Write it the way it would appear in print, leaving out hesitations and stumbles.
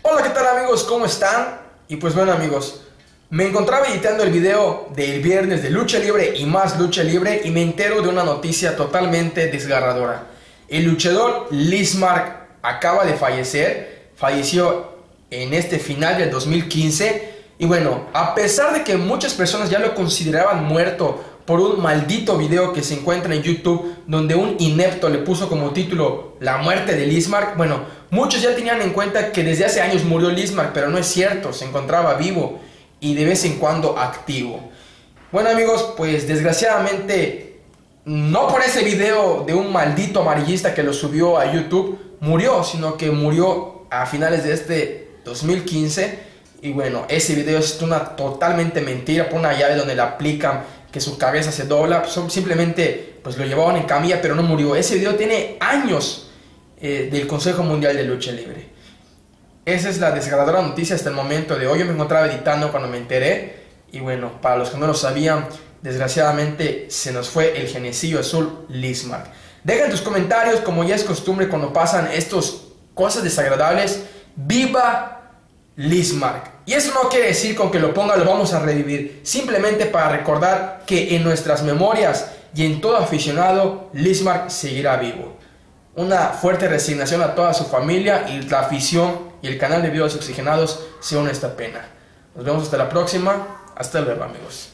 Hola, ¿qué tal amigos? ¿Cómo están? Y pues bueno amigos, me encontraba editando el video del viernes de lucha libre y más lucha libre y me entero de una noticia totalmente desgarradora. El luchador Lizmark acaba de falleció en este final del 2015 y bueno, a pesar de que muchas personas ya lo consideraban muerto por un maldito video que se encuentra en YouTube donde un inepto le puso como título La muerte de Lizmark, bueno, muchos ya tenían en cuenta que desde hace años murió Lizmark, pero no es cierto, se encontraba vivo y de vez en cuando activo. Bueno amigos, pues desgraciadamente, no por ese video de un maldito amarillista que lo subió a YouTube, murió, sino que murió a finales de este 2015. Y bueno, ese video es una totalmente mentira, por una llave donde le aplican que su cabeza se dobla, simplemente pues lo llevaban en camilla, pero no murió. Ese video tiene años del Consejo Mundial de Lucha Libre. Esa es la desgarradora noticia hasta el momento de hoy. Yo me encontraba editando cuando me enteré. Y bueno, para los que no lo sabían, desgraciadamente se nos fue el genecillo azul Lizmark. Deja en tus comentarios, como ya es costumbre cuando pasan estas cosas desagradables, ¡viva Lizmark! Y eso no quiere decir con que lo ponga lo vamos a revivir, simplemente para recordar que en nuestras memorias y en todo aficionado, Lizmark seguirá vivo. Una fuerte resignación a toda su familia y la afición y el canal de videos oxigenados se une a esta pena. Nos vemos hasta la próxima. Hasta luego amigos.